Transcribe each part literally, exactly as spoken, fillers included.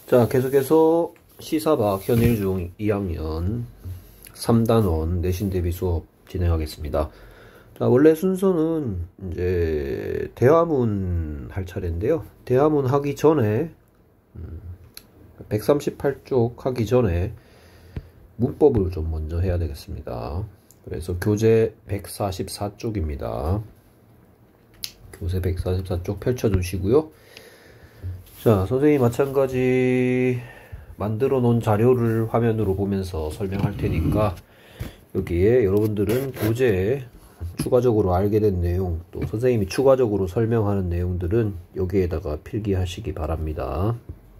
자, 계속해서 시사박 현일중 이 학년 삼 단원 내신 대비 수업 진행하겠습니다. 자, 원래 순서는 이제 대화문 할 차례인데요. 대화문 하기 전에 백삼십팔 쪽 하기 전에 문법을 좀 먼저 해야 되겠습니다. 그래서 교재 백사십사 쪽입니다. 교재 백사십사 쪽 펼쳐주시고요. 자, 선생님이 마찬가지 만들어 놓은 자료를 화면으로 보면서 설명할 테니까 여기에 여러분들은 교재에 추가적으로 알게 된 내용, 또 선생님이 추가적으로 설명하는 내용들은 여기에다가 필기하시기 바랍니다.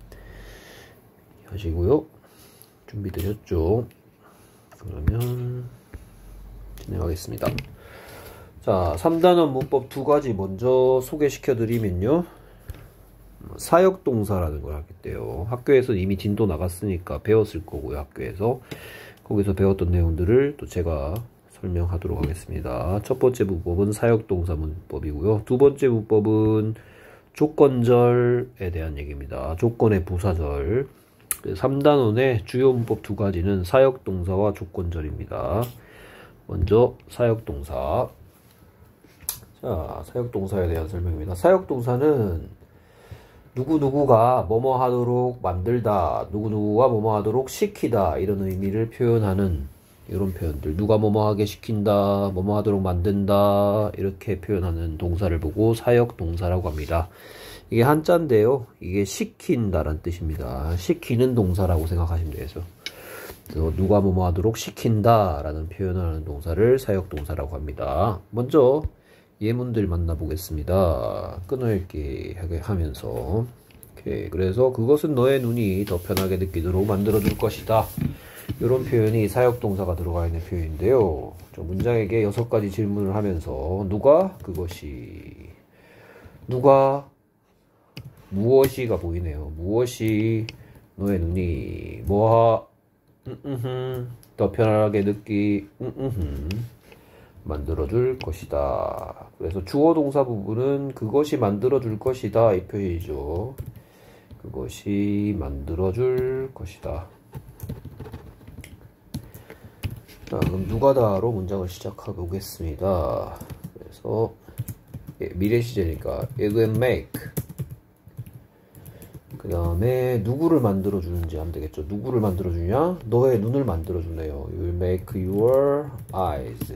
하시고요. 준비되셨죠? 그러면 진행하겠습니다. 자, 삼 단원 문법 두 가지 먼저 소개시켜 드리면요. 사역동사라는 걸 하겠대요. 학교에서 이미 진도 나갔으니까 배웠을 거고요. 학교에서 거기서 배웠던 내용들을 또 제가 설명하도록 하겠습니다. 첫 번째 문법은 사역동사 문법이고요. 두 번째 문법은 조건절에 대한 얘기입니다. 조건의 부사절. 삼 단원의 주요 문법 두 가지는 사역동사와 조건절입니다. 먼저 사역동사. 자, 사역동사에 대한 설명입니다. 사역동사는 누구누구가 뭐뭐 하도록 만들다, 누구누구가 뭐뭐 하도록 시키다, 이런 의미를 표현하는 이런 표현들. 누가 뭐뭐 하게 시킨다, 뭐뭐 하도록 만든다, 이렇게 표현하는 동사를 보고 사역동사라고 합니다. 이게 한자인데요. 이게 시킨다라는 뜻입니다. 시키는 동사라고 생각하시면 되겠어요. 그래서 누가 뭐뭐 하도록 시킨다 라는 표현하는 동사를 사역동사라고 합니다. 먼저 예문들 만나보겠습니다. 끊어읽기 하게 하면서. 오케이. 그래서 그것은 너의 눈이 더 편하게 느끼도록 만들어줄 것이다. 이런 표현이 사역동사가 들어가 있는 표현인데요. 저 문장에게 여섯 가지 질문을 하면서 누가, 그것이, 누가, 무엇이가 보이네요. 무엇이 너의 눈이 뭐하, 음음흠, 더 편하게 느끼, 음음흠, 만들어줄 것이다. 그래서 주어 동사 부분은 그것이 만들어줄 것이다, 이 표현이죠. 그것이 만들어줄 것이다. 자, 그럼 누가다로 문장을 시작해 보겠습니다. 그래서 예, 미래 시제니까 it will make. 그 다음에 누구를 만들어주는지 하면 되겠죠. 누구를 만들어주냐? 너의 눈을 만들어주네요. It will make your eyes.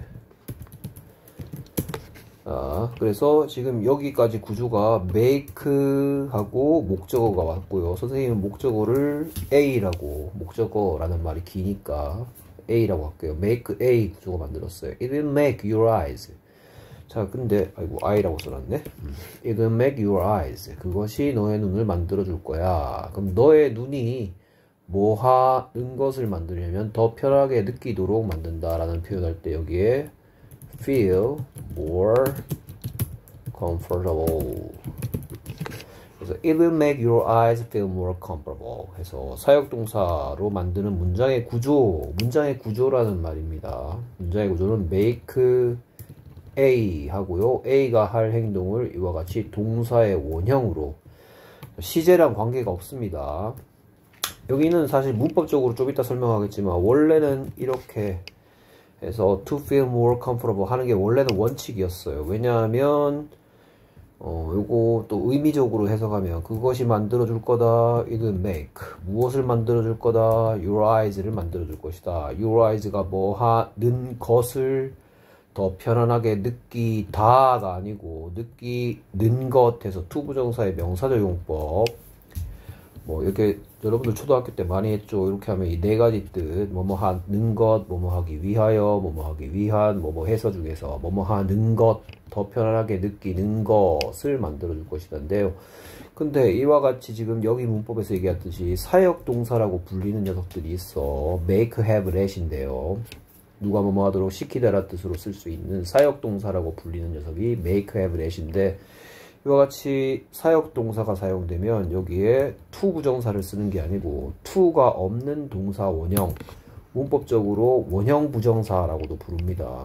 자, 그래서 지금 여기까지 구조가 make하고 목적어가 왔고요. 선생님은 목적어를 A라고, 목적어라는 말이 기니까 A라고 할게요. make A 구조가 만들었어요. It will make your eyes. 자, 근데 아이고 I라고 써놨네. It will make your eyes. 그것이 너의 눈을 만들어 줄 거야. 그럼 너의 눈이 뭐 하는 것을 만들려면 더 편하게 느끼도록 만든다라는 표현할 때 여기에 feel more comfortable. 그래서 it will make your eyes feel more comfortable 해서 사역동사로 만드는 문장의 구조, 문장의 구조라는 말입니다. 문장의 구조는 make A 하고요. A가 할 행동을 이와 같이 동사의 원형으로, 시제랑 관계가 없습니다. 여기는 사실 문법적으로 좀 이따 설명하겠지만 원래는 이렇게 해서 to feel more comfortable 하는 게 원래는 원칙이었어요. 왜냐하면 어, 요거 또 의미적으로 해석하면 그것이 만들어줄 거다. it will make. 무엇을 만들어줄 거다. your eyes를 만들어줄 것이다. your eyes가 뭐 하는 것을 더 편안하게 느끼다가 아니고 느끼는 것에서 투부정사의 명사절 용법. 뭐 이렇게 여러분들 초등학교 때 많이 했죠. 이렇게 하면 이 네 가지 뜻, 뭐뭐 하는 것, 뭐뭐 하기 위하여, 뭐뭐 하기 위한, 뭐뭐 해서 중에서 뭐뭐 하는 것, 더 편안하게 느끼는 것을 만들어줄 것이던데요. 근데 이와 같이 지금 여기 문법에서 얘기했듯이 사역동사라고 불리는 녀석들이 있어. make, have, let인데요. 누가 뭐뭐 하도록 시키다라는 뜻으로 쓸 수 있는 사역동사라고 불리는 녀석이 make, have, let인데 이와 같이 사역동사가 사용되면 여기에 to 부정사를 쓰는 게 아니고 to가 없는 동사 원형, 문법적으로 원형 부정사라고도 부릅니다.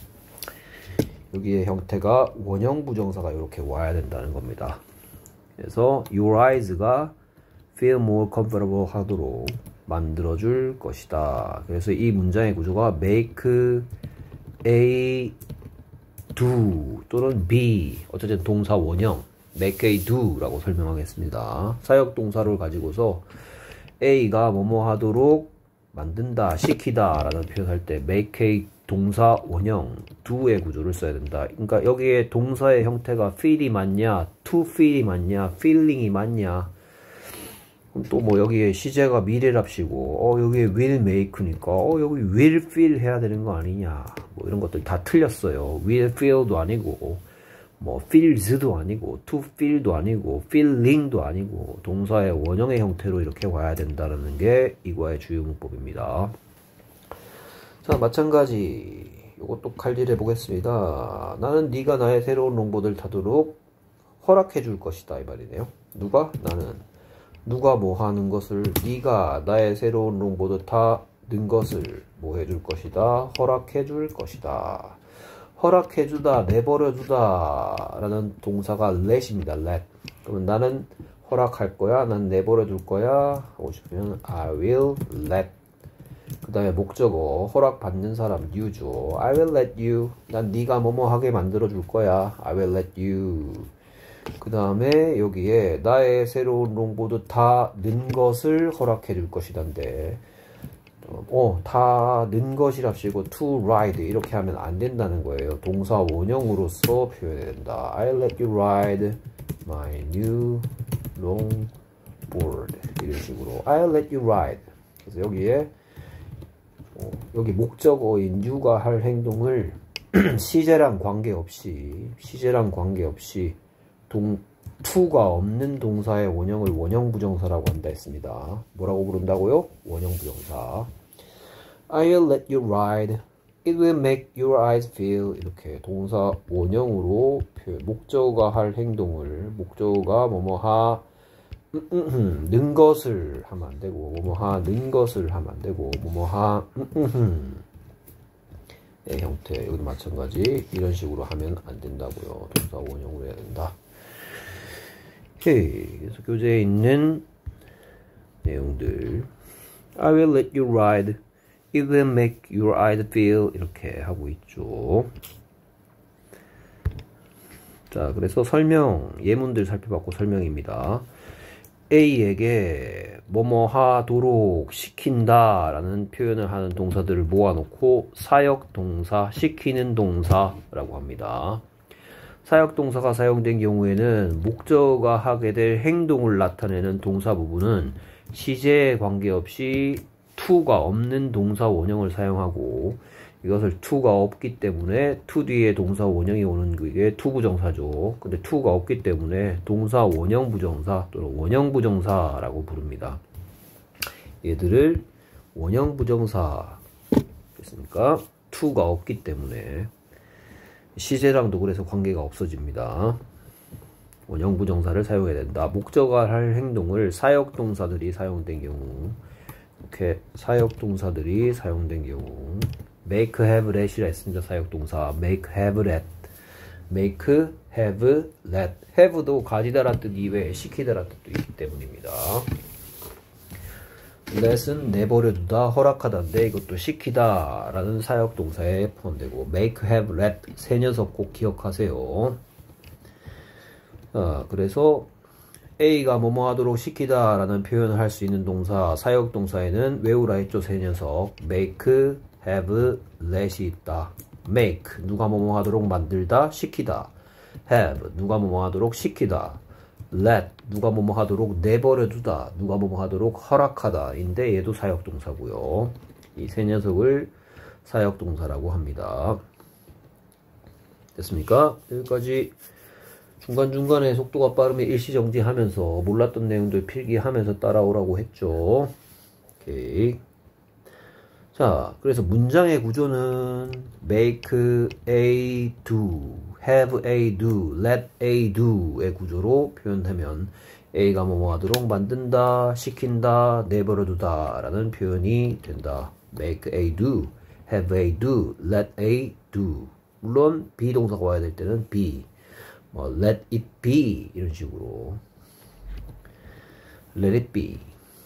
여기에 형태가 원형 부정사가 이렇게 와야 된다는 겁니다. 그래서 your eyes가 feel more comfortable 하도록 만들어줄 것이다. 그래서 이 문장의 구조가 make A do 또는 be, 어쨌든 동사 원형 make A do 라고 설명하겠습니다. 사역 동사를 가지고서 A가 뭐뭐 하도록 만든다, 시키다 라는 표현할 때 make A 동사 원형 do의 구조를 써야 된다. 그러니까 여기에 동사의 형태가 feel이 맞냐, to feel이 맞냐, feeling이 맞냐. 그럼 또 뭐 여기에 시제가 미래랍시고 어 여기에 will make니까 어 여기 will feel 해야 되는 거 아니냐, 뭐 이런 것들 다 틀렸어요. will feel도 아니고 뭐 feels도 아니고 to feel도 아니고 feeling도 아니고 동사의 원형의 형태로 이렇게 와야 된다는 게 이과의 주요 문법입니다. 자, 마찬가지 이것도 칼질 해보겠습니다. 나는 네가 나의 새로운 롱보드를 타도록 허락해 줄 것이다 이 말이네요. 누가? 나는. 누가 뭐 하는 것을? 네가 나의 새로운 롱보드 타는 것을 뭐 해줄 것이다? 허락해 줄 것이다. 허락해 주다, 내버려 두다 라는 동사가 let입니다. let. 그러면 나는 허락할 거야, 난 내버려 둘 거야 하고 싶으면 I will let. 그 다음에 목적어, 허락받는 사람 you죠. I will let you. 난 네가 뭐뭐 하게 만들어 줄 거야. I will let you. 그 다음에 여기에 나의 새로운 롱보드 타는 것을 허락해 줄 것이란데 어, 타는 것이랍시고 to ride 이렇게 하면 안 된다는 거예요. 동사 원형으로서 표현해야 된다. I'll let you ride my new longboard 이런 식으로 I'll let you ride. 그래서 여기에 어, 여기 목적어인 you가 할 행동을 시제랑 관계없이 시제랑 관계없이 동, to가 없는 동사의 원형을 원형 부정사라고 한다 했습니다. 뭐라고 부른다고요? 원형 부정사. I'll let you ride. It will make your eyes feel. 이렇게 동사 원형으로 표현, 목적어가 할 행동을 목적어가 뭐뭐하 음, 음, 음, 는 것을 하면 안 되고 뭐뭐하 는 것을 하면 안 되고 뭐뭐하 음, 음, 음. 의 형태 여기도 마찬가지 이런 식으로 하면 안 된다고요. 동사 원형으로 해야 된다. 오케이. 그래서 교재에 있는 내용들 I will let you ride. It will make your eyes feel. 이렇게 하고 있죠. 자, 그래서 설명, 예문들 살펴봤고 설명입니다. A에게 뭐뭐 하도록 시킨다 라는 표현을 하는 동사들을 모아놓고 사역 동사, 시키는 동사라고 합니다. 사역 동사가 사용된 경우에는 목적어가 하게 될 행동을 나타내는 동사 부분은 시제에 관계없이 to가 없는 동사 원형을 사용하고 이것을 to가 없기 때문에 to 뒤에 동사 원형이 오는 게 to 부정사죠. 근데 to가 없기 때문에 동사 원형 부정사 또는 원형 부정사라고 부릅니다. 얘들을 원형 부정사 됐습니까? to가 없기 때문에 시제랑도 그래서 관계가 없어집니다. 원형 부정사를 사용해야 된다. 목적어가 할 행동을 사역 동사들이 사용된 경우 이렇게 사역 동사들이 사용된 경우 make, have, let이라 했습니다. 사역 동사 make, have, let make, have, let have도 가지다란 뜻 이외에 시키다란 뜻도 있기 때문입니다. let은 내버려두다, 허락하다인데 이것도 시키다 라는 사역 동사에 포함되고 make, have, let 세 녀석 꼭 기억하세요. 아, 그래서 A가 뭐뭐 하도록 시키다 라는 표현을 할 수 있는 동사 사역 동사에는 외우라 했죠. 세 녀석 make, have, let이 있다. make 누가 뭐뭐 하도록 만들다, 시키다. have 누가 뭐뭐 하도록 시키다. let 누가 뭐뭐 하도록 내버려 두다, 누가 뭐뭐 하도록 허락하다 인데 얘도 사역 동사고요. 이 세 녀석을 사역 동사라고 합니다. 됐습니까? 여기까지 중간중간에 속도가 빠르면 일시정지하면서 몰랐던 내용들 필기하면서 따라오라고 했죠. 오케이. 자, 그래서 문장의 구조는 make A do, have A do, let A do의 구조로 표현하면 A가 뭐뭐 하도록 만든다, 시킨다, 내버려두다 라는 표현이 된다. make A do, have A do, let A do. 물론 비동사가 와야 될 때는 be, 뭐 let it be 이런 식으로. let it be.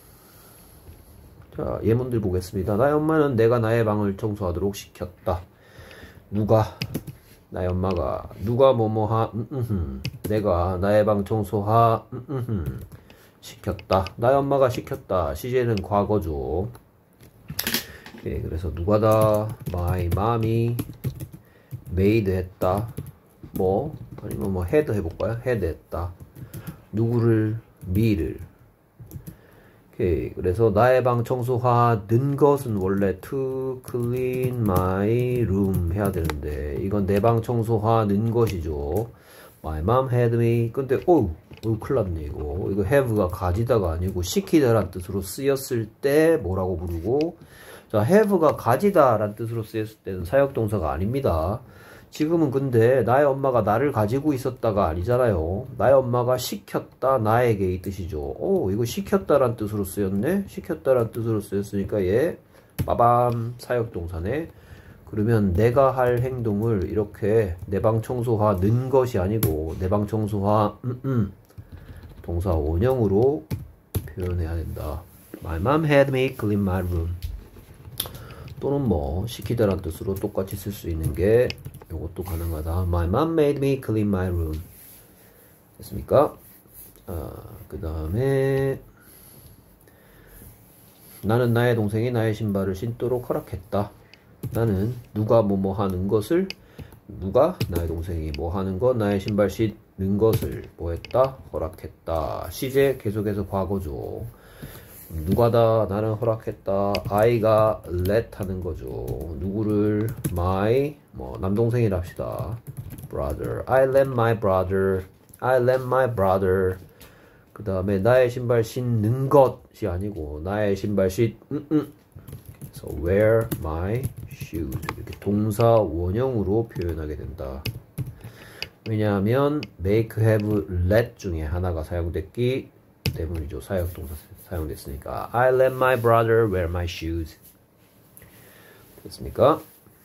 자, 예문들 보겠습니다. 나의 엄마는 내가 나의 방을 청소하도록 시켰다. 누가? 나의 엄마가. 누가 뭐뭐하? 음, 음, 음. 내가 나의 방 청소하? 음, 음, 음. 시켰다. 나의 엄마가 시켰다. 시제는 과거죠. 예, 그래서 누가다? My mommy made 했다. 뭐 아니면 뭐 had 해볼까요? had 했다. 누구를? me를. 오케이. 그래서 나의 방 청소하는 것은 원래 to clean my room 해야 되는데 이건 내 방 청소하는 것이죠. My mom had me. 근데 어우 어우 큰일 났네 이거. 이거 have가 가지다가 아니고 시키다란 뜻으로 쓰였을 때 뭐라고 부르고, 자, have가 가지다 란 뜻으로 쓰였을 때는 사역동사가 아닙니다. 지금은 근데 나의 엄마가 나를 가지고 있었다가 아니잖아요. 나의 엄마가 시켰다 나에게 이 뜻이죠. 오, 이거 시켰다 란 뜻으로 쓰였네. 시켰다 란 뜻으로 쓰였으니까 얘 빠밤 사역동사네. 그러면 내가 할 행동을 이렇게 내 방 청소하는 것이 아니고 내 방 청소하 음, 음. 동사 원형으로 표현해야 된다. My mom had me clean my room. 또는 뭐 시키다란 뜻으로 똑같이 쓸 수 있는 게 이것도 가능하다. My mom made me clean my room. 됐습니까? 아, 그 다음에 나는 나의 동생이 나의 신발을 신도록 허락했다. 나는 누가 뭐뭐 하는 것을, 누가 나의 동생이 뭐 하는 것, 나의 신발 신는 것을 뭐 했다? 허락했다. 시제 계속해서 과거죠. 누가다? 나는 허락했다. I가 let 하는 거죠. 누구를? my 뭐 남동생이라 합시다. brother. I let my brother. I let my brother. 그 다음에 나의 신발 신는 것이 아니고 나의 신발 신 음, 음. So wear my shoes. 이렇게 동사 원형으로 표현하게 된다. 왜냐하면 make, have, let 중에 하나가 사용됐기 때문이죠. 사역동사 사용됐으니까. I let my brother wear my shoes. 됐습니까?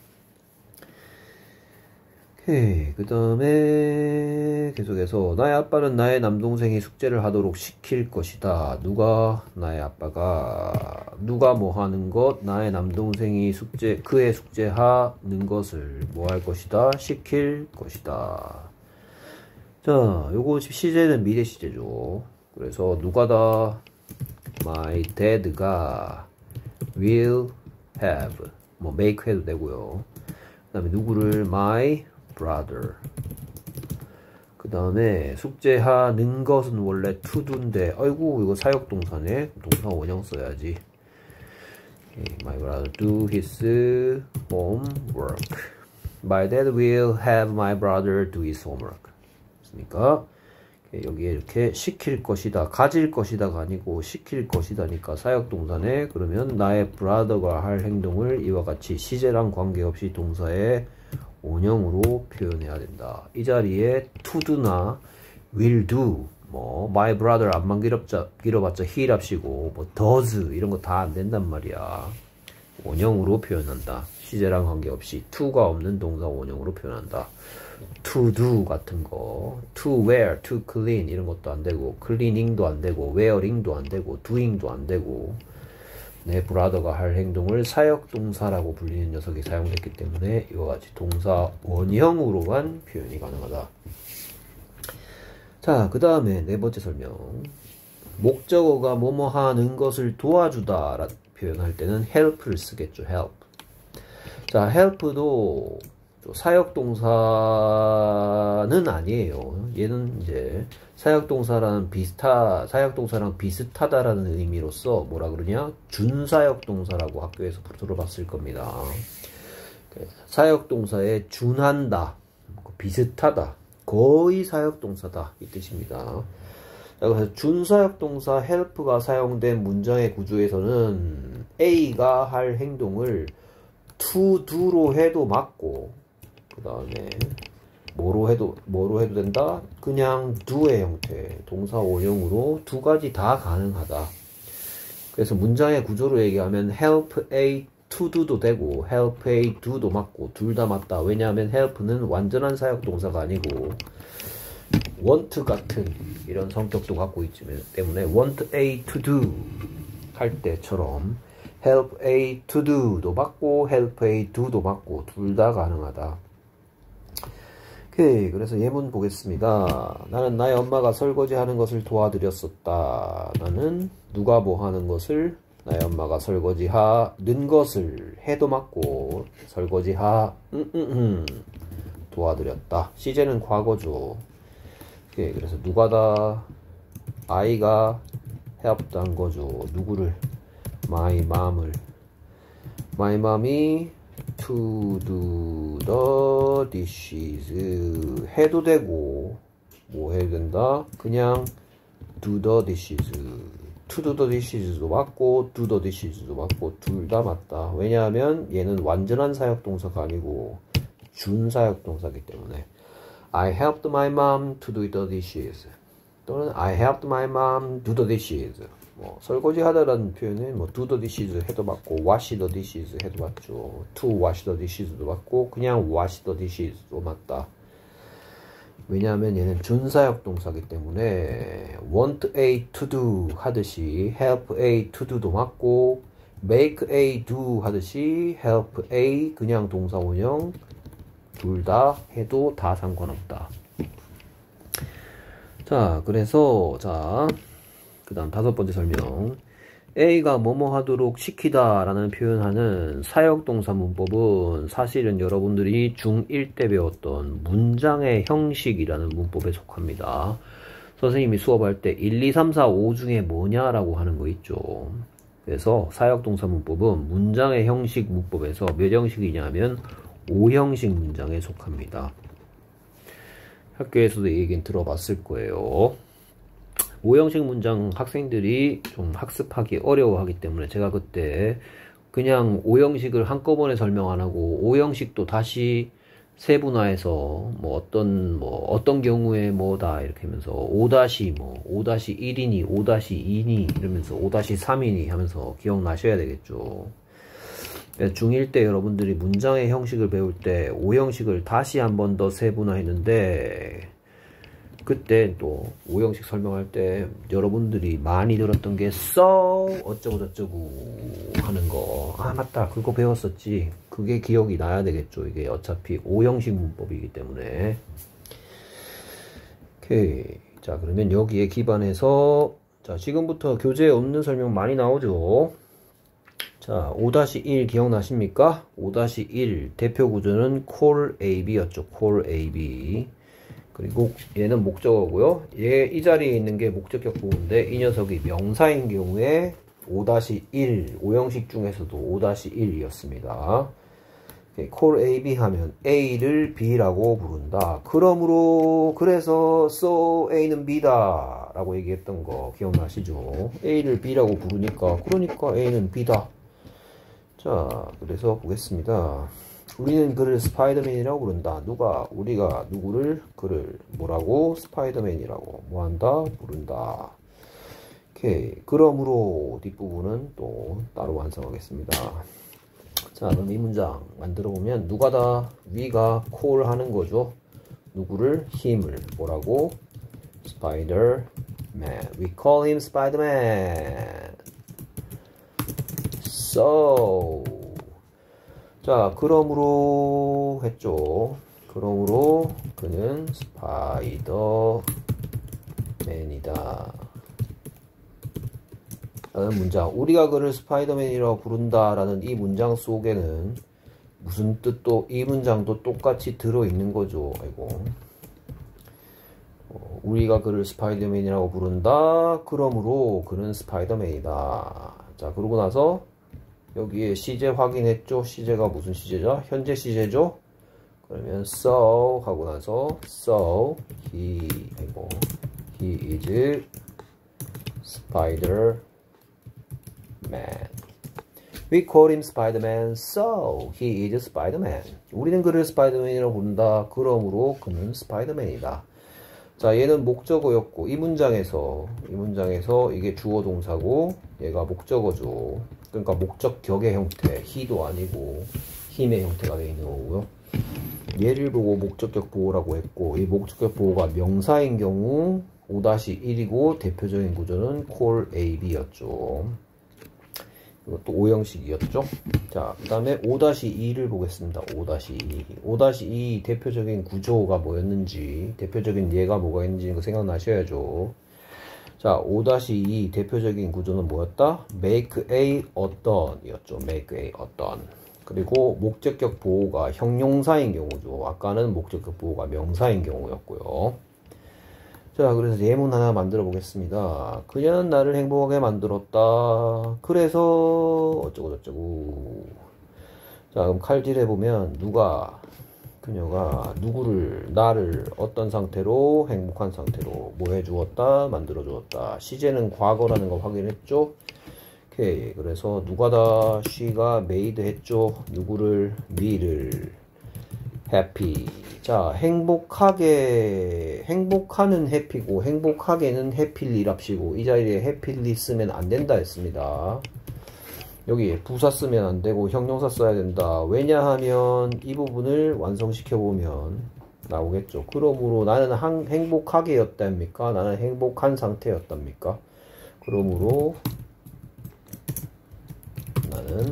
오케이. 그 다음에 계속해서 나의 아빠는 나의 남동생이 숙제를 하도록 시킬 것이다. 누가? 나의 아빠가. 누가 뭐 하는 것? 나의 남동생이 숙제, 그의 숙제하는 것을 뭐 할 것이다? 시킬 것이다. 자, 요거 시제는 미래 시제죠. 그래서 누가다? My dad가 will have 뭐 make 해도 되고요. 그 다음에 누구를? my brother. 그 다음에 숙제하는 것은 원래 to do인데 아이고 이거 사역동사네. 동사 원형 써야지. Okay, my brother do his homework. My dad will have my brother do his homework. 됐습니까? 여기에 이렇게 시킬 것이다, 가질 것이다가 아니고 시킬 것이다니까 사역동사네. 그러면 나의 brother가 할 행동을 이와 같이 시제랑 관계없이 동사의 원형으로 표현해야 된다. 이 자리에 to do나 will do, 뭐 my brother 앞만 길어봤자, 길어봤자 he랍시고 뭐 does 이런 거 다 안 된단 말이야. 원형으로 표현한다. 시제랑 관계없이 to가 없는 동사 원형으로 표현한다. to do 같은 거, to wear, to clean 이런 것도 안 되고, cleaning도 안 되고, wearing도 안 되고, doing도 안 되고, 내 브라더가 할 행동을 사역동사라고 불리는 녀석이 사용됐기 때문에 이와 같이 동사 원형으로만 표현이 가능하다. 자, 그 다음에 네 번째 설명. 목적어가 뭐뭐 하는 것을 도와주다 라는 표현할 때는 help를 쓰겠죠. help. 자, help도 사역동사는 아니에요. 얘는 이제 사역동사랑 비슷하, 사역동사랑 비슷하다라는 의미로서 뭐라 그러냐? 준사역동사라고 학교에서 들어봤을 겁니다. 사역동사에 준한다, 비슷하다, 거의 사역동사다 이 뜻입니다. 그래서 준사역동사 help가 사용된 문장의 구조에서는 A가 할 행동을 to do로 해도 맞고, 그 다음에 뭐로 해도 뭐로 해도 된다? 그냥 do의 형태, 동사 원형으로 두 가지 다 가능하다. 그래서 문장의 구조로 얘기하면 help A to do도 되고 help A do도 맞고 둘 다 맞다. 왜냐하면 help는 완전한 사역 동사가 아니고 want 같은 이런 성격도 갖고 있기 때문에 want A to do 할 때처럼 help A to do도 맞고 help A do도 맞고 둘 다 가능하다. 오케이. 그래서 예문 보겠습니다. 나는 나의 엄마가 설거지 하는 것을 도와드렸었다. 나는 누가 뭐 하는 것을 나의 엄마가 설거지 하는 것을 해도 맞고 설거지 하 음, 음, 음. 도와드렸다. 시제는 과거죠. 오케이. 그래서 누가다 아이가 helped 한 거죠. 누구를? my mom을. my mom이 to do the dishes 해도 되고 뭐 해야 된다? 그냥 do the dishes. to do the dishes도 맞고 do the dishes도 맞고 둘 다 맞다. 왜냐하면 얘는 완전한 사역동사가 아니고 준사역동사이기 때문에 I helped my mom to do the dishes 또는 I helped my mom do the dishes. 뭐 설거지 하다라는 표현은 뭐 do the dishes 해도 맞고 wash the dishes 해도 맞죠. to wash the dishes도 맞고 그냥 wash the dishes도 맞다. 왜냐하면 얘는 준사역 동사이기 때문에 want A to do 하듯이 help A to do도 맞고 make A do 하듯이 help A 그냥 동사원형 둘 다 해도 다 상관없다. 자, 그래서 자, 그 다음 다섯 번째 설명. A가 뭐뭐 하도록 시키다 라는 표현하는 사역동사 문법은 사실은 여러분들이 중일 때 배웠던 문장의 형식이라는 문법에 속합니다. 선생님이 수업할 때 일, 이, 삼, 사, 오 중에 뭐냐라고 하는 거 있죠. 그래서 사역동사 문법은 문장의 형식 문법에서 몇 형식이냐면 오 형식 문장에 속합니다. 학교에서도 이 얘기는 들어봤을 거예요. 오 형식 문장 학생들이 좀 학습하기 어려워하기 때문에 제가 그때 그냥 오 형식을 한꺼번에 설명 안 하고 오 형식도 다시 세분화해서 뭐 어떤 뭐 어떤 경우에 뭐다 이렇게 하면서 오 다시 뭐 오 다시 일이니 오 다시 이니 이러면서 오 다시 삼이니 하면서 기억나셔야 되겠죠. 중일 때 여러분들이 문장의 형식을 배울 때 오 형식을 다시 한 번 더 세분화했는데 그때 또 오 형식 설명할 때 여러분들이 많이 들었던 게 so 어쩌고 저쩌고 하는 거. 아 맞다 그거 배웠었지. 그게 기억이 나야 되겠죠. 이게 어차피 오 형식 문법이기 때문에. 오케이. 자 그러면 여기에 기반해서 자 지금부터 교재에 없는 설명 많이 나오죠. 자 오 다시 일 기억나십니까? 오 다시 일 대표 구조는 call 에이비였죠. call 에이비. 그리고 얘는 목적어고요. 얘 이 자리에 있는 게 목적격 부호인데 이 녀석이 명사인 경우에 오 다시 일, 오 형식 중에서도 오 다시 일이었습니다. call 에이비 하면 A를 B라고 부른다. 그러므로 그래서 so A는 B다 라고 얘기했던 거 기억나시죠? A를 B라고 부르니까 그러니까 A는 B다. 자 그래서 보겠습니다. 우리는 그를 스파이더맨이라고 부른다. 누가? 우리가 누구를? 그를 뭐라고? 스파이더맨이라고 뭐한다? 부른다. 오케이. 그러므로 뒷부분은 또 따로 완성하겠습니다. 자 그럼 이 문장 만들어 보면 누가다? 위가 call 하는 거죠. 누구를? 힘을 뭐라고? Spider-Man. We call him Spider-Man. So 자 그러므로 했죠. 그러므로 그는 스파이더맨이다 라는 문장. 우리가 그를 스파이더맨이라고 부른다 라는 이 문장 속에는 무슨 뜻도 이 문장도 똑같이 들어있는 거죠. 아이고. 어, 우리가 그를 스파이더맨이라고 부른다. 그러므로 그는 스파이더맨이다. 자 그러고 나서 여기에 시제 확인했죠? 시제가 무슨 시제죠? 현재 시제죠? 그러면 so 하고 나서 so he 아이고 he is Spider-Man. We call him Spider-Man, so he is Spider-Man. 우리는 그를 스파이더맨이라고 부른다. 그러므로 그는 스파이더맨이다. 자, 얘는 목적어였고 이 문장에서 이 문장에서 이게 주어 동사고 얘가 목적어죠. 그러니까 목적격의 형태, he도 아니고 힘의 형태가 되어 있는 거고요. 얘를 보고 목적격 보호라고 했고, 이 목적격 보호가 명사인 경우 오 일이고 대표적인 구조는 call A, B였죠. 이것도 오 형식이었죠. 자, 그 다음에 오 이를 보겠습니다. 오 이. 오 이 대표적인 구조가 뭐였는지, 대표적인 예가 뭐가 있는지 이거 생각나셔야죠. 자, 오 이 대표적인 구조는 뭐였다? make a 어떤 이었죠. make a 어떤. 그리고 목적격 보호가 형용사인 경우죠. 아까는 목적격 보호가 명사인 경우였고요. 자, 그래서 예문 하나 만들어 보겠습니다. 그녀는 나를 행복하게 만들었다. 그래서 어쩌고 저쩌고. 자, 그럼 칼질해 보면 누가, 그녀가 누구를, 나를 어떤 상태로, 행복한 상태로 뭐 해주었다, 만들어 주었다. 시제는 과거라는 거 확인했죠? 오케이. 그래서 누가다, she가 made 했죠? 누구를, me를, happy. 자, 행복하게, 행복하는 해피고 행복하게는 해필리랍시고, 이 자리에 해필리 쓰면 안 된다 했습니다. 여기 부사 쓰면 안 되고 형용사 써야 된다. 왜냐하면 이 부분을 완성시켜 보면 나오겠죠. 그러므로 나는 한, 행복하게 였답니까? 나는 행복한 상태였답니까? 그러므로 나는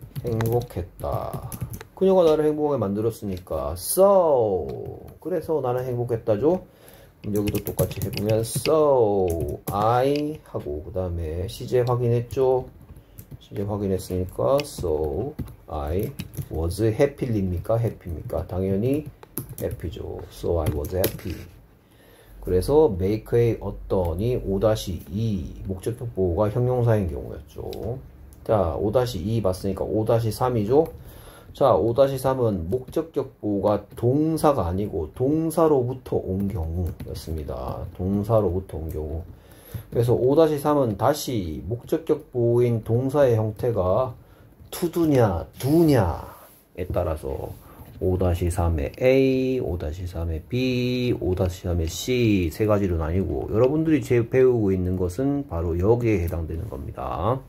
행복했다. 그녀가 나를 행복하게 만들었으니까 so, 그래서 나는 행복했다죠. 그럼 여기도 똑같이 해보면 so I 하고 그 다음에 시제 확인했죠. 시제 확인했으니까 so I was happy입니까? happy입니까? 당연히 happy죠. so I was happy. 그래서 make a 어떤이 오 이 목적격 보호가 형용사인 경우였죠. 자, 오 이 봤으니까 오 삼이죠. 자, 오 삼은 목적격 보호가 동사가 아니고 동사로부터 온 경우였습니다. 동사로부터 온 경우. 그래서 오 삼은 다시 목적격 보호인 동사의 형태가 to-do냐, do냐에 따라서 오 삼의 A, 오 삼의 B, 오 삼의 C 세 가지로 나뉘고, 여러분들이 제 배우고 있는 것은 바로 여기에 해당되는 겁니다.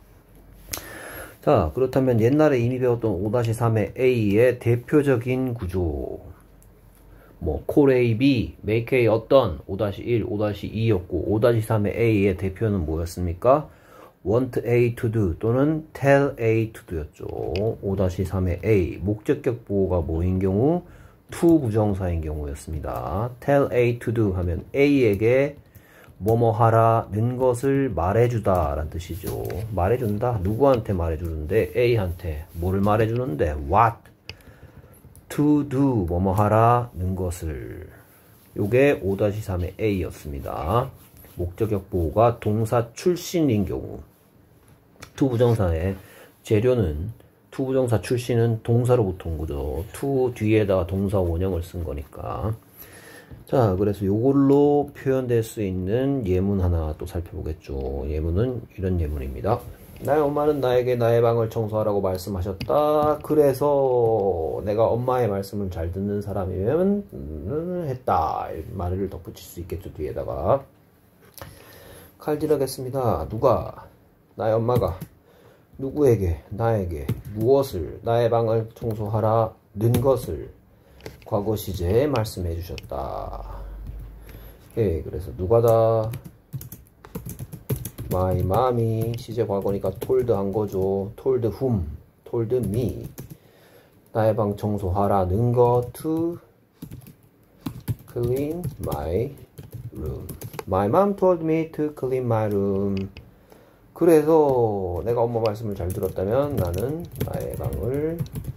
자, 그렇다면 옛날에 이미 배웠던 오 삼의 A의 대표적인 구조, 뭐 call A, B, make A 어떤 오 일, 오 이였고 오 삼의 A의 대표는 뭐였습니까? want A to do 또는 tell A to do였죠. 오 삼의 A 목적격 보호가 뭐인 경우? to 부정사인 경우였습니다. tell A to do 하면 A에게 뭐뭐 하라는 것을 말해주다 라는 뜻이죠. 말해준다. 누구한테 말해주는데? A한테. 뭐를 말해주는데? What? To do. 뭐뭐 하라는 것을. 요게 오 삼의 A였습니다. 목적격 보호가 동사 출신인 경우. to 부정사의 재료는 to 부정사 출신은 동사로부터 온 거죠. to 뒤에다가 동사 원형을 쓴 거니까. 자, 그래서 요걸로 표현될 수 있는 예문 하나 또 살펴보겠죠. 예문은 이런 예문입니다. 나의 엄마는 나에게 나의 방을 청소하라고 말씀하셨다. 그래서 내가 엄마의 말씀을 잘 듣는 사람이면 음, 했다. 말을 덧붙일 수 있겠죠. 뒤에다가 칼질하겠습니다. 누가? 나의 엄마가 누구에게? 나에게 무엇을? 나의 방을 청소하라는 것을 과거 시제에 말씀해 주셨다. 오케이. 그래서 누가다? my mom이 시제 과거니까 told 한 거죠. told whom? told me. 나의 방 청소하라는 것 to clean my room. My mom told me to clean my room. 그래서 내가 엄마 말씀을 잘 들었다면 나는 나의 방을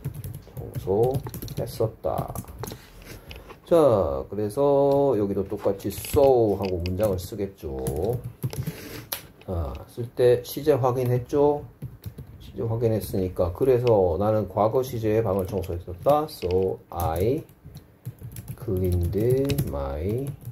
청소했었다. 자, 그래서 여기도 똑같이 so 하고 문장을 쓰겠죠. 자, 쓸 때 시제 확인했죠. 시제 확인했으니까 그래서 나는 과거 시제에 방을 청소했었다. So I cleaned my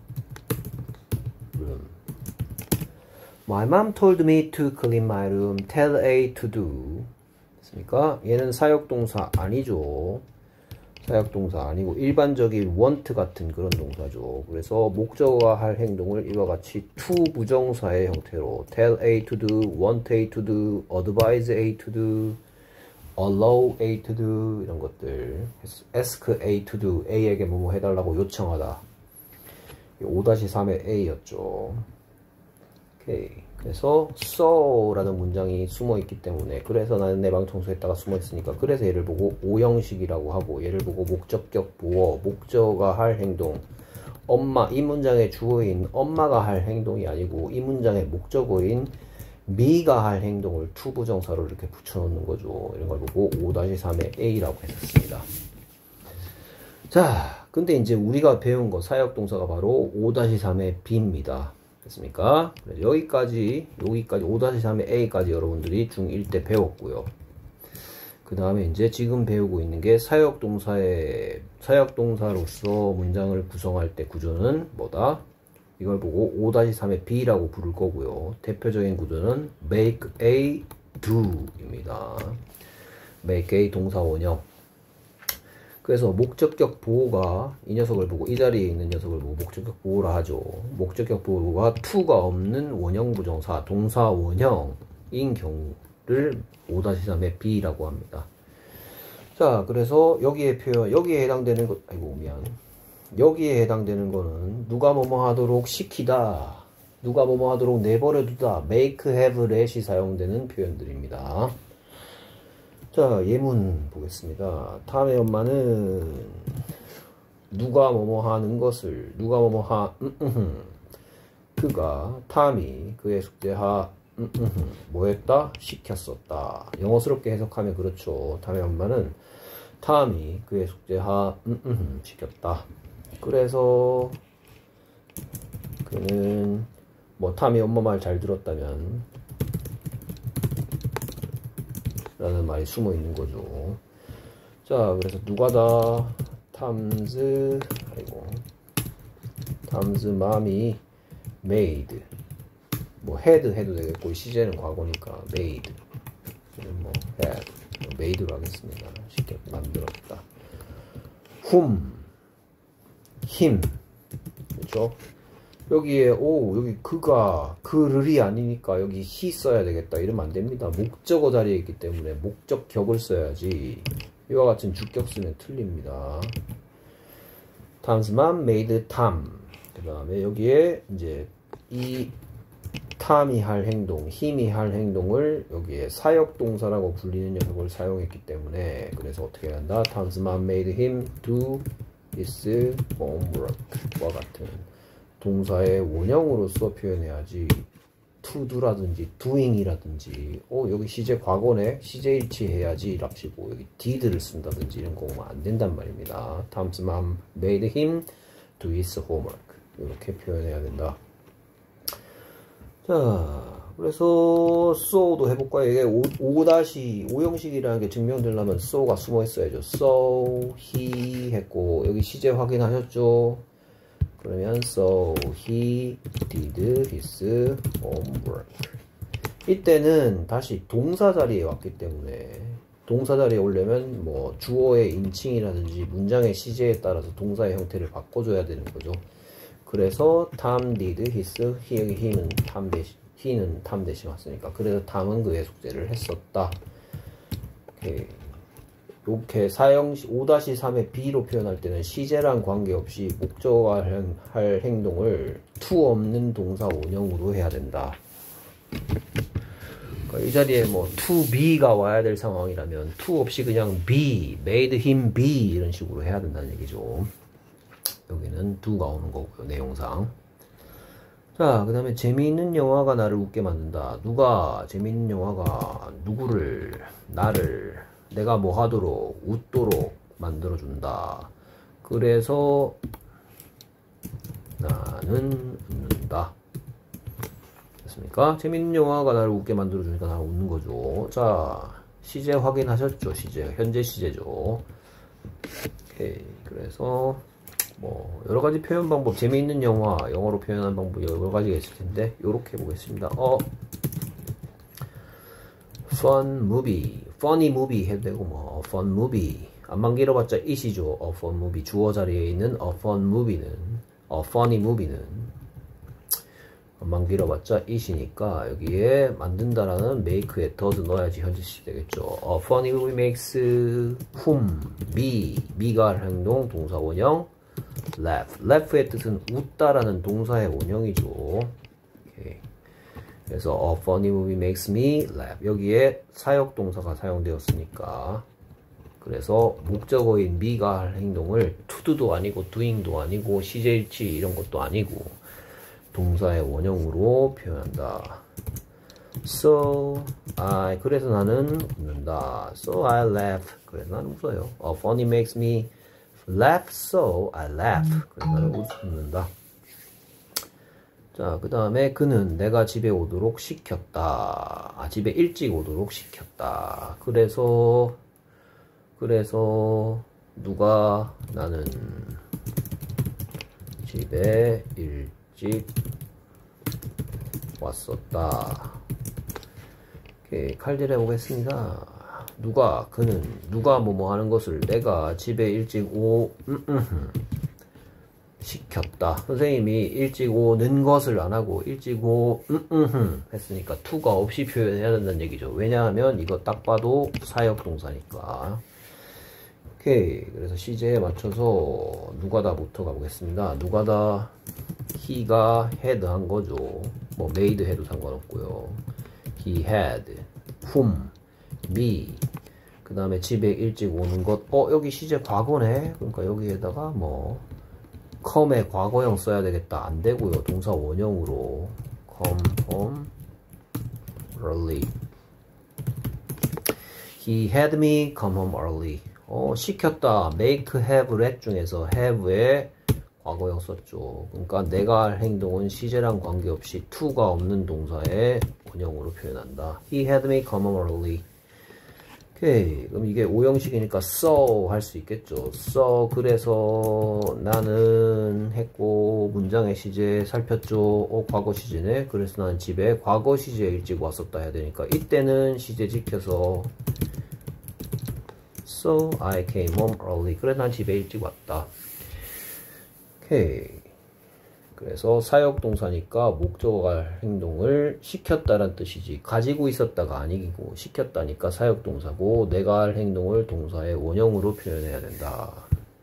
room. My mom told me to clean my room. Tell A to do. 됐습니까? 얘는 사역동사 아니죠. 사역동사 아니고 일반적인 want 같은 그런 동사죠. 그래서 목적어가 할 행동을 이와 같이 to 부정사의 형태로 tell A to do, want A to do, advise A to do, allow A to do 이런 것들, ask A to do, A에게 뭐뭐 해달라고 요청하다. 오 삼의 A였죠. 오케이. 그래서 so라는 문장이 숨어 있기 때문에, 그래서 나는 내 방 청소했다가 숨어 있으니까, 그래서 얘를 보고 오형식이라고 하고, 얘를 보고 목적격 보어, 목적어가 할 행동, 엄마, 이 문장의 주어인 엄마가 할 행동이 아니고 이 문장의 목적어인 me가 할 행동을 to 부정사로 이렇게 붙여놓는 거죠. 이런 걸 보고 오 삼의 A라고 했었습니다. 자, 근데 이제 우리가 배운 거 사역동사가 바로 오 삼의 B입니다. 됐습니까? 여기까지, 여기까지 오 삼의 A까지 여러분들이 중일 때 배웠고요. 그 다음에 이제 지금 배우고 있는 게 사역동사의, 사역동사로서 문장을 구성할 때 구조는 뭐다? 이걸 보고 오 삼의 B라고 부를 거고요. 대표적인 구조는 make A do 입니다. make A 동사 원형. 그래서 목적격 보호가 이 녀석을 보고, 이 자리에 있는 녀석을 보고 목적격 보호라 하죠. 목적격 보호가 to가 없는 원형 부정사, 동사 원형인 경우를 오 삼의 B라고 합니다. 자, 그래서 여기에 표현, 여기에 해당되는 것, 아이고, 미안. 여기에 해당되는 거는 누가 뭐뭐 하도록 시키다, 누가 뭐뭐 하도록 내버려 두다, make, have, let이 사용되는 표현들입니다. 자, 예문 보겠습니다. 탐의 엄마는 누가 뭐뭐 하는 것을, 누가 뭐뭐 하, 음, 음, 그가, 탐이 그의 숙제하, 음, 음, 뭐 했다? 시켰었다. 영어스럽게 해석하면 그렇죠. 탐의 엄마는 탐이 그의 숙제하, 음, 음, 시켰다. 그래서 그는 뭐 탐이 엄마 말 잘 들었다면 라는 말이 숨어 있는 거죠. 자, 그래서 누가다 탐즈, 아이고, 탐즈 맘이 made, 뭐 had 해도 되겠고, 시제는 과거니까 made, 뭐 had, made로 하겠습니다. 쉽게 만들었다. whom, him, 그렇죠? 여기에 오, 여기 그가, 그를이 아니니까 여기 he 써야 되겠다 이러면 안 됩니다. 목적어 자리에 있기 때문에 목적격을 써야지. 이와 같은 주격 쓰면 틀립니다. Tom's mom made Tom. 그 다음에 여기에 이제 이 Tom이 할 행동, 힘이 할 행동을 여기에 사역동사라고 불리는 녀석을 사용했기 때문에, 그래서 어떻게 한다? Tom's mom made him do his homework와 같은 동사의 원형으로서 표현해야지, to do라든지 doing이라든지, 어 여기 시제 과거네, 시제 일치해야지 랍시고 여기 did를 쓴다든지 이런 거 오면 안 된단 말입니다. Tom's mom made him do his homework, 이렇게 표현해야 된다. 자, 그래서 so도 해볼까요? 이게 오, 오형식이라는 게 증명되려면 so가 숨어 있어야죠. so, he 했고, 여기 시제 확인하셨죠? 그러면 so he did his homework. 이때는 다시 동사 자리에 왔기 때문에, 동사 자리에 오려면 뭐 주어의 인칭이라든지 문장의 시제에 따라서 동사의 형태를 바꿔줘야 되는 거죠. 그래서 Tom did his, he, he는 Tom 대신, he는 Tom 대신 왔으니까, 그래서 Tom은 그의 숙제를 했었다. 오케이. 이렇게 사형식 오 삼의 B로 표현할 때는 시제랑 관계없이 목적어가 할 행동을 to 없는 동사 원형으로 해야 된다. 그러니까 이 자리에 뭐 to be가 와야 될 상황이라면 to 없이 그냥 be, made him be 이런 식으로 해야 된다는 얘기죠. 여기는 do가 오는 거고요, 내용상. 자, 그 다음에 재미있는 영화가 나를 웃게 만든다. 누가, 재미있는 영화가 누구를, 나를, 내가 뭐 하도록, 웃도록 만들어준다. 그래서 나는 웃는다. 됐습니까? 재밌는 영화가 나를 웃게 만들어주니까 나를 웃는 거죠. 자, 시제 확인하셨죠? 시제, 현재 시제죠. 오케이. 그래서 뭐 여러가지 표현 방법, 재미있는 영화, 영어로 표현하는 방법 여러가지가 있을 텐데 요렇게 보겠습니다. 어 fun movie, funny movie 해도 되고, 뭐 fun movie, 안만 길어봤자 it이죠. a fun movie, 주어 자리에 있는 a fun movie는, a funny movie는 만 길어봤자 it이니까 여기에 만든다라는 make에 does 넣어야지 현재 시제 되겠죠. A funny movie makes whom, me, me가 할 행동 동사 원형 laugh. laugh의 뜻은 웃다라는 동사의 원형이죠. 오케이. 그래서 a funny movie makes me laugh. 여기에 사역 동사가 사용되었으니까 그래서 목적어인 me가 할 행동을 to do도 아니고 doing도 아니고 시제일치 이런 것도 아니고 동사의 원형으로 표현한다. So I 그래서 나는 웃는다. So I laugh. 그래서 나는 웃어요. A funny makes me laugh, so I laugh. 그래서 나는 웃는다. 자, 그 다음에 그는 내가 집에 오도록 시켰다. 아, 집에 일찍 오도록 시켰다. 그래서 그래서 누가 나는 집에 일찍 왔었다. 오케이, 칼질 해보겠습니다. 누가, 그는, 누가 뭐뭐 하는 것을 내가 집에 일찍 오, 음, 음, 시켰다. 선생님이 일찍 오는 것을 안 하고 일찍 오, 음, 음, 했으니까 to가 없이 표현해야 된다는 얘기죠. 왜냐하면 이거 딱 봐도 사역 동사니까. 오케이. 그래서 시제에 맞춰서 누가다부터 가보겠습니다. 누가다, he가 had 한 거죠. 뭐 made 해도 상관없고요. he had, whom, me. 그 다음에 집에 일찍 오는 것. 어, 여기 시제 과거네. 그러니까 여기에다가 뭐 come의 과거형 써야 되겠다. 안 되고요. 동사 원형으로 come home early. He had me come home early. 어, 시켰다. make, have, let 중에서 have의 과거형 썼죠. 그러니까 내가 할 행동은 시제랑 관계없이 to가 없는 동사의 원형으로 표현한다. He had me come home early. 오케이. 그럼 이게 오형식이니까 so 할 수 있겠죠. so 그래서 나는 했고 문장의 시제 살폈죠. 어, 과거 시제네. 그래서 나는 집에 과거 시제에 일찍 왔었다 해야 되니까 이때는 시제 지켜서 So I came home early. 그래서 난 집에 일찍 왔다. 오케이. 그래서 사역동사니까 목적어가 할 행동을 시켰다란 뜻이지 가지고 있었다가 아니고 시켰다니까 사역동사고 내가 할 행동을 동사의 원형으로 표현해야 된다.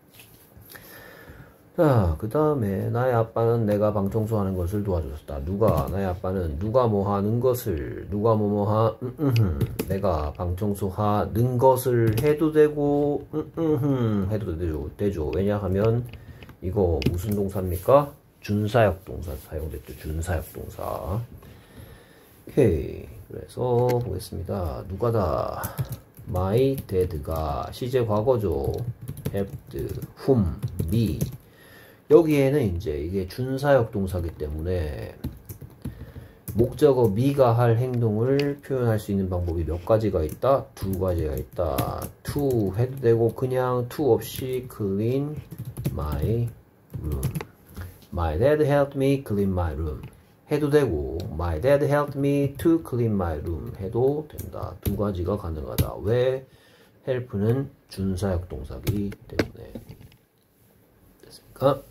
자, 그 다음에 나의 아빠는 내가 방 청소하는 것을 도와줬다. 누가? 나의 아빠는 누가 뭐 하는 것을 누가 뭐뭐 하 음, 음, 음. 내가 방 청소하는 것을 해도 되고 음, 음, 음. 해도 되죠. 되죠. 왜냐하면 이거 무슨 동사입니까? 준사역 동사 사용됐죠. 준사역 동사. 오케이. 그래서 보겠습니다. 누가다? My dad가 시제 과거죠. helped whom me. 여기에는 이제 이게 준사역 동사기 때문에 목적어 me가 할 행동을 표현할 수 있는 방법이 몇 가지가 있다? 두 가지가 있다. to 해도 되고 그냥 to 없이 clean my room. My dad helped me clean my room. 해도 되고 My dad helped me to clean my room 해도 된다. 두 가지가 가능하다. 왜? help는 준사역 동사이기 때문에. 됐습니까?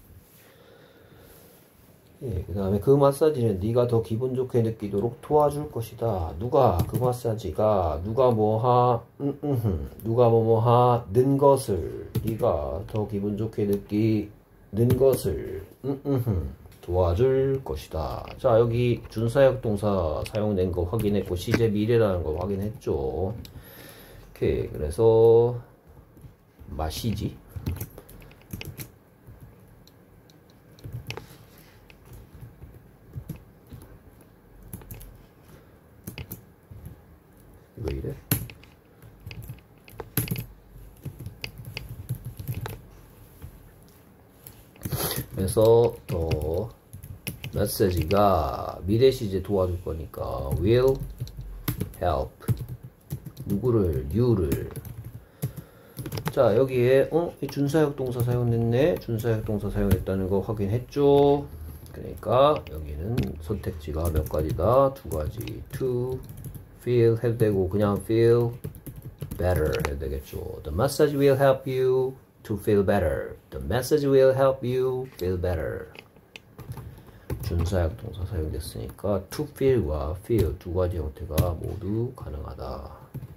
예, 그 다음에 그 마사지는 네가 더 기분 좋게 느끼도록 도와줄 것이다. 누가? 그 마사지가 누가 뭐하 음, 음, 음. 누가 뭐뭐하는 것을 네가 더 기분 좋게 느끼는 것을 음, 음, 음. 도와줄 것이다. 자, 여기 준사역 동사 사용된 거 확인했고 시제 미래라는 거 확인했죠. 오케이. 그래서 마시지. 왜 이래? 그래서 더 메시지가 미래 시제 도와줄 거니까 will help 누구를? you를. 자, 여기에 어? 이 준사역 동사 사용됐네. 준사역 동사 사용했다는 거 확인했죠. 그러니까 여기는 선택지가 몇 가지다? 두 가지. to feel 해도 되고 그냥 feel better 해도 되겠죠. The massage will help you to feel better. The message will help you feel better. 준사역동사 사용됐으니까 to feel과 feel 두 가지 형태가 모두 가능하다.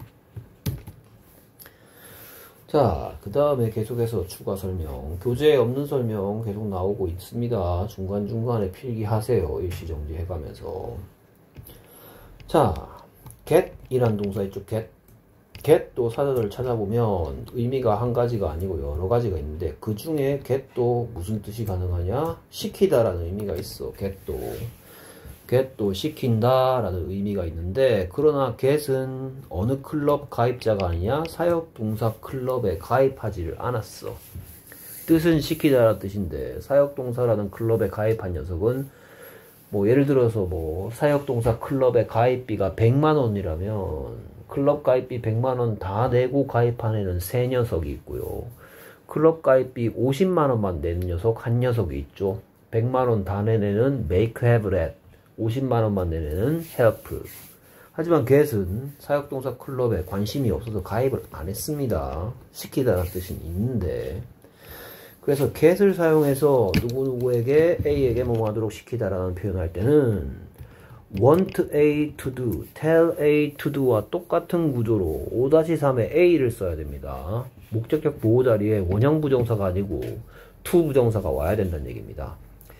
자, 그 다음에 계속해서 추가 설명. 교재에 없는 설명 계속 나오고 있습니다. 중간중간에 필기하세요. 일시정지 해가면서. 자, get 이란 동사 있죠. get. get도 사전을 찾아보면 의미가 한 가지가 아니고 여러 가지가 있는데 그 중에 get도 무슨 뜻이 가능하냐? 시키다 라는 의미가 있어. get도. get도 시킨다 라는 의미가 있는데 그러나 get은 어느 클럽 가입자가 아니냐? 사역동사 클럽에 가입하지를 않았어. 뜻은 시키다 라는 뜻인데 사역동사라는 클럽에 가입한 녀석은 뭐 예를 들어서 뭐 사역동사 클럽의 가입비가 백만 원이라면 클럽 가입비 백만 원 다 내고 가입한 애는 세 녀석이 있고요. 클럽 가입비 오십만 원만 내는 녀석 한 녀석이 있죠. 백만 원 다 낸 애는 make have let, 오십만 원만 낸 애는 help. 하지만 get은 사역동사 클럽에 관심이 없어서 가입을 안 했습니다. 시키다라는 뜻은 있는데 그래서 get을 사용해서 누구누구에게 A에게 뭐뭐 하도록 시키다라는 표현을 할 때는 want A to do, tell A to do와 똑같은 구조로 오 삼에 A를 써야 됩니다. 목적격 보호 자리에 원형 부정사가 아니고 to 부정사가 와야 된다는 얘기입니다.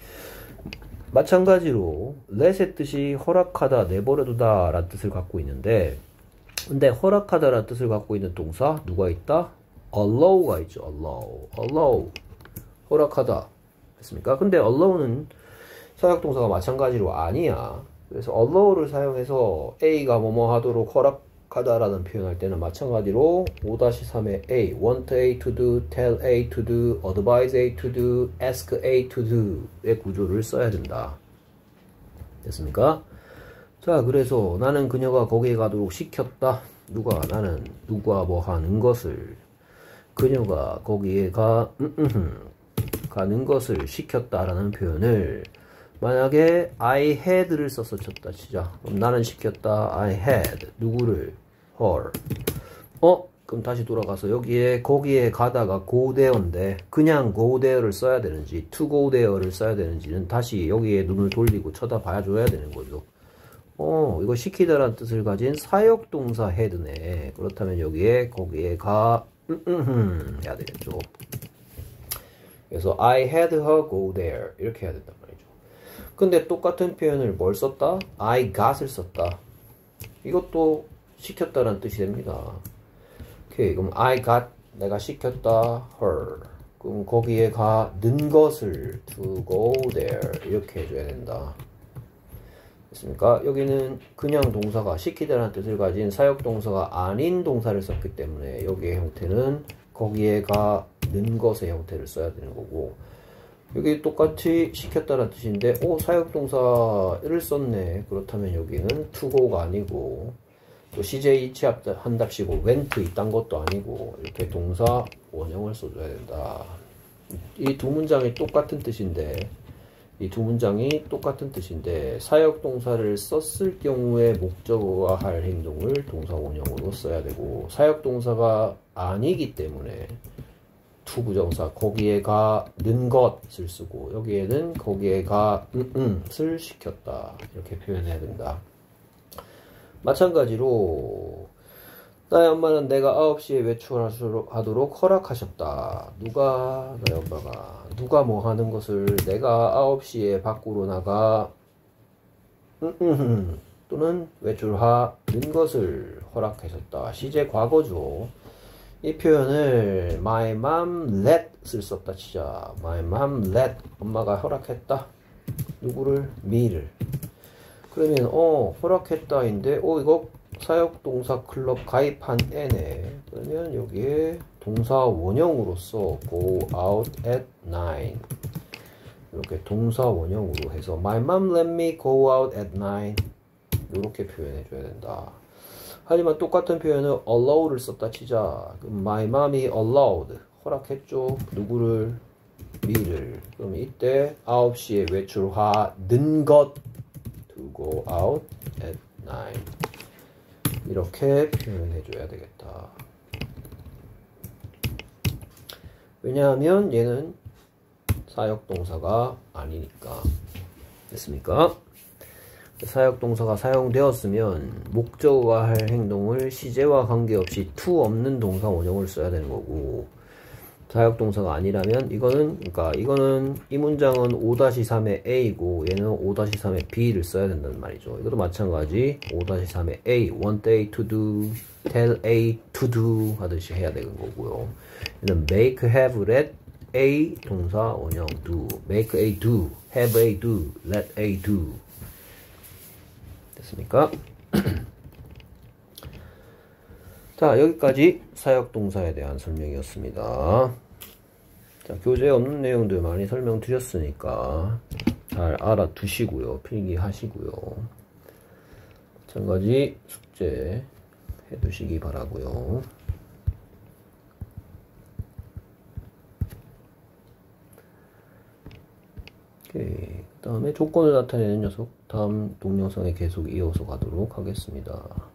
마찬가지로 let의 뜻이 허락하다, 내버려두다 라는 뜻을 갖고 있는데 근데 허락하다 라는 뜻을 갖고 있는 동사 누가 있다? allow가 있죠. allow, allow 허락하다 했습니까? 근데 allow는 사역동사가 마찬가지로 아니야. 그래서 allow를 사용해서 A가 뭐뭐 하도록 허락하다라는 표현할 때는 마찬가지로 오 삼의 A, want A to do, tell A to do, advise A to do, ask A to do의 구조를 써야 된다. 됐습니까? 자, 그래서 나는 그녀가 거기에 가도록 시켰다. 누가? 나는 누가 뭐 하는 것을 그녀가 거기에 가 음, 음, 가는 것을 시켰다라는 표현을 만약에 I had를 써서 쳤다 치자. 그럼 나는 시켰다. I had. 누구를? her. 어? 그럼 다시 돌아가서 여기에 거기에 가다가 go there인데 그냥 go there를 써야 되는지 to go there를 써야 되는지는 다시 여기에 눈을 돌리고 쳐다봐야 줘야 되는 거죠. 어, 이거 시키다라는 뜻을 가진 사역동사 had네. 그렇다면 여기에 거기에 가 음, 음, 음, 해야 되겠죠. 그래서 I had her go there 이렇게 해야 된단 말이죠. 근데 똑같은 표현을 뭘 썼다? I got을 썼다. 이것도 시켰다라는 뜻이 됩니다. 오케이, 그럼 I got, 내가 시켰다, her. 그럼 거기에 가, 는 것을 to go there 이렇게 해줘야 된다. 됐습니까? 여기는 그냥 동사가 시키다라는 뜻을 가진 사역동사가 아닌 동사를 썼기 때문에 여기의 형태는 거기에 가, 는 것의 형태를 써야 되는 거고 여기 똑같이 시켰다는 뜻인데 오 사역동사를 썼네. 그렇다면 여기는 to go가 아니고 또 씨제이 취합한답시고 went 이딴 것도 아니고 이렇게 동사 원형을 써줘야 된다. 이 두 문장이 똑같은 뜻인데 이 두 문장이 똑같은 뜻인데 사역동사를 썼을 경우에 목적어가 할 행동을 동사 원형으로 써야 되고 사역동사가 아니기 때문에 to 부정사 거기에 가 는 것을 쓰고 여기에는 거기에 가 음, 음을 시켰다 이렇게 표현해야 된다. 마찬가지로 나의 엄마는 내가 아홉 시에 외출하도록 허락하셨다. 누가? 나의 엄마가 누가 뭐 하는 것을 내가 아홉 시에 밖으로 나가 음, 음, 또는 외출하는 것을 허락하셨다. 시제 과거죠. 이 표현을 my mom let을 썼다 치자. my mom let 엄마가 허락했다. 누구를? me를. 그러면 어 허락했다인데 어 이거 사역동사 클럽 가입한 애네. 그러면 여기에 동사 원형으로서 go out at nine 이렇게 동사 원형으로 해서 my mom let me go out at nine 이렇게 표현해 줘야 된다. 하지만 똑같은 표현을 allow를 썼다 치자. 그럼 my mom이 allowed 허락했죠. 누구를? me를. 그럼 이때 아홉 시에 외출하는 것 to go out at nine 이렇게 표현해 줘야 되겠다. 왜냐하면 얘는 사역동사가 아니니까. 됐습니까? 사역동사가 사용되었으면 목적어가 할 행동을 시제와 관계없이 to 없는 동사 원형을 써야 되는 거고, 사역동사가 아니라면 이거는, 그러니까 이거는 이 문장은 오 삼의 A고 얘는 오 삼의 B를 써야 된다는 말이죠. 이것도 마찬가지 오 삼의 A, want A to do, tell A to do 하듯이 해야 되는 거고요. 얘는 make, have, let A 동사 원형 do, make A do, have A do, let A do. 됐습니까? 자, 여기까지 사역동사에 대한 설명이었습니다. 자, 교재에 없는 내용들 많이 설명드렸으니까 잘 알아두시고요. 필기하시고요. 마찬가지 숙제 해두시기 바라고요. 그 다음에 조건을 나타내는 녀석 다음 동영상에 계속 이어서 가도록 하겠습니다.